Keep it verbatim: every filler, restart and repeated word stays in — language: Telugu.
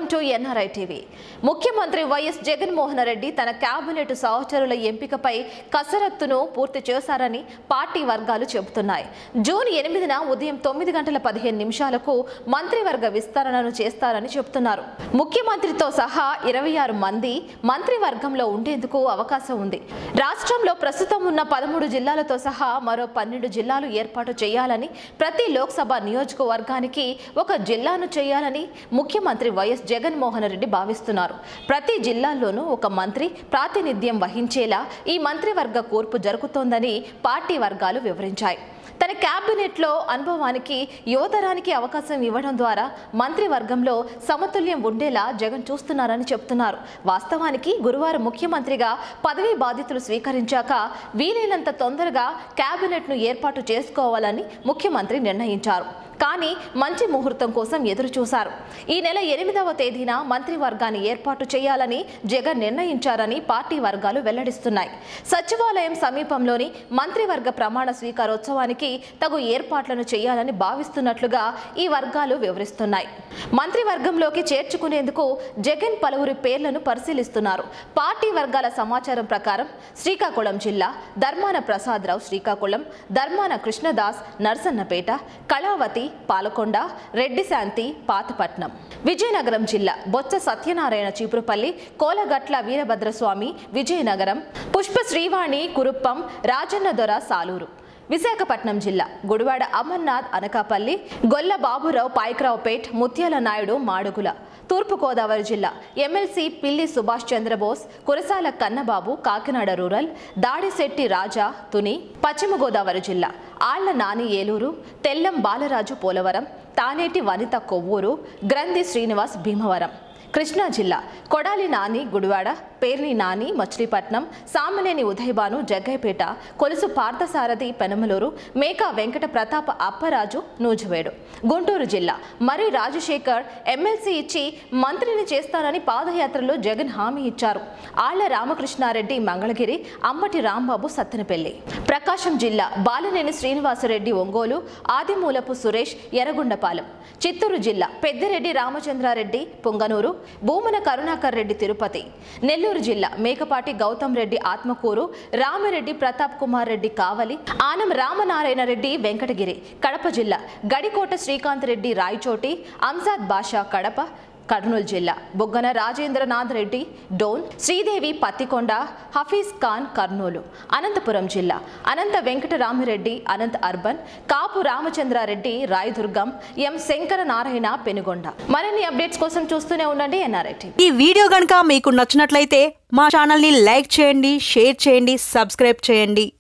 To NRI TV. ముఖ్యమంత్రి వైఎస్ జగన్మోహన్ రెడ్డి తన కేబినెట్ సహచరుల ఎంపికపై కసరత్తును పూర్తి చేశారని పార్టీ వర్గాలు చెబుతున్నాయి. జూన్ ఎనిమిదిన ఉదయం తొమ్మిది గంటల పదిహేను నిమిషాలకు మంత్రివర్గ విస్తరణను చేస్తారని చెబుతున్నారు. ముఖ్యమంత్రితో సహా ఇరవై ఆరు మంది మంత్రివర్గంలో ఉండేందుకు అవకాశం ఉంది. రాష్ట్రంలో ప్రస్తుతం ఉన్న పదమూడు జిల్లాలతో సహా మరో పన్నెండు జిల్లాలు ఏర్పాటు చేయాలని, ప్రతి లోక్సభ నియోజకవర్గానికి ఒక జిల్లాను చేయాలని ముఖ్యమంత్రి వైఎస్ జగన్మోహన్ రెడ్డి భావిస్తున్నారు. ప్రతి జిల్లాల్లోనూ ఒక మంత్రి ప్రాతినిధ్యం వహించేలా ఈ మంత్రివర్గ కూర్పు జరుగుతోందని పార్టీ వర్గాలు వివరించాయి. తన కేబినెట్లో అనుభవానికి యువతరానికి అవకాశం ఇవ్వడం ద్వారా మంత్రివర్గంలో సమతుల్యం ఉండేలా జగన్ చూస్తున్నారని చెబుతున్నారు. వాస్తవానికి గురువారం ముఖ్యమంత్రిగా పదవీ బాధ్యతలు స్వీకరించాక వీలైనంత తొందరగా కేబినెట్ను ఏర్పాటు చేసుకోవాలని ముఖ్యమంత్రి నిర్ణయించారు. కానీ మంచి ముహూర్తం కోసం ఎదురు చూశారు. ఈ నెల ఎనిమిదవ తేదీన మంత్రివర్గాన్ని ఏర్పాటు చేయాలని జగన్ నిర్ణయించారని పార్టీ వర్గాలు వెల్లడిస్తున్నాయి. సచివాలయం సమీపంలోని మంత్రివర్గ ప్రమాణ స్వీకారోత్సవానికి తగు ఏర్పాట్లను చేయాలని భావిస్తున్నట్లుగా ఈ వర్గాలు వివరిస్తున్నాయి. మంత్రివర్గంలోకి చేర్చుకునేందుకు జగన్ పలువురి పేర్లను పరిశీలిస్తున్నారు. పార్టీ వర్గాల సమాచారం ప్రకారం శ్రీకాకుళం జిల్లా ధర్మాన ప్రసాదరావు శ్రీకాకుళం, ధర్మాన కృష్ణదాస్ నర్సన్నపేట, కళావతి పాలకొండ, రెడ్డి శాంతి పాతపట్నం, విజయనగరం జిల్లా బొత్స సత్యనారాయణ చీపురుపల్లి, కోలగట్ల వీరభద్రస్వామి విజయనగరం, పుష్ప శ్రీవాణి కురుప్పం, రాజన్న దొర సాలూరు, విశాఖపట్నం జిల్లా గుడివాడ అమర్నాథ్ అనకాపల్లి, గొల్ల బాబురావు పాయకరావుపేట్, ముత్యాల నాయుడు మాడుగుల, తూర్పుగోదావరి జిల్లా ఎమ్మెల్సీ పిల్లి సుభాష్ చంద్రబోస్, కురసాల కన్నబాబు కాకినాడ రూరల్, దాడిశెట్టి రాజా తుని, పశ్చిమ గోదావరి జిల్లా ఆళ్ల నాని ఏలూరు, తెల్లం బాలరాజు పోలవరం, తానేటి వనిత కొవ్వూరు, గ్రంథి శ్రీనివాస్ భీమవరం, కృష్ణా జిల్లా కొడాలి నాని గుడివాడ, పేర్ని నాని మచిలీపట్నం, సామనేని ఉదయభాను జగ్గైపేట, కొలుసు పార్థసారథి పెనమలూరు, మేకా వెంకట ప్రతాప అప్పరాజు నూజివేడు, గుంటూరు జిల్లా మరి రాజశేఖర్ ఎమ్మెల్సీ ఇచ్చి మంత్రిని చేస్తానని పాదయాత్రలో జగన్ హామీ ఇచ్చారు. ఆళ్ల రామకృష్ణారెడ్డి మంగళగిరి, అంబటి రాంబాబు సత్తెనపల్లి, ప్రకాశం జిల్లా బాలినేని శ్రీనివాసరెడ్డి ఒంగోలు, ఆదిమూలపు సురేష్ ఎర్రగొండపాలెం, చిత్తూరు జిల్లా పెద్దిరెడ్డి రామచంద్రారెడ్డి పొంగనూరు, భూమన కరుణాకర్ రెడ్డి తిరుపతి, నెల్లూరు జిల్లా మేకపాటి గౌతమ్ రెడ్డి ఆత్మకూరు, రామిరెడ్డి ప్రతాప్ కుమార్ రెడ్డి కావలి, ఆనం రామనారాయణ రెడ్డి వెంకటగిరి, కడప జిల్లా గడికోట శ్రీకాంత్ రెడ్డి రాయచోటి, అంజాద్ బాషా కడప, కర్నూలు జిల్లా బొగ్గన రాజేంద్రనాథ్ రెడ్డి డోన్, శ్రీదేవి పత్తికొండ, హఫీజ్ ఖాన్ కర్నూలు, అనంతపురం జిల్లా అనంత వెంకటరామిరెడ్డి అనంత్ అర్బన్, కాపు రామచంద్రారెడ్డి రాయదుర్గం, ఎం శంకర నారాయణ పెనుగొండ. మరిన్ని అప్డేట్స్ కోసం చూస్తూనే ఉండండి ఎన్ఆర్ఐ టీవీ. ఈ వీడియో గనుక మీకు నచ్చినట్లయితే మా ఛానల్ ని లైక్ చేయండి, షేర్ చేయండి, సబ్స్క్రైబ్ చేయండి.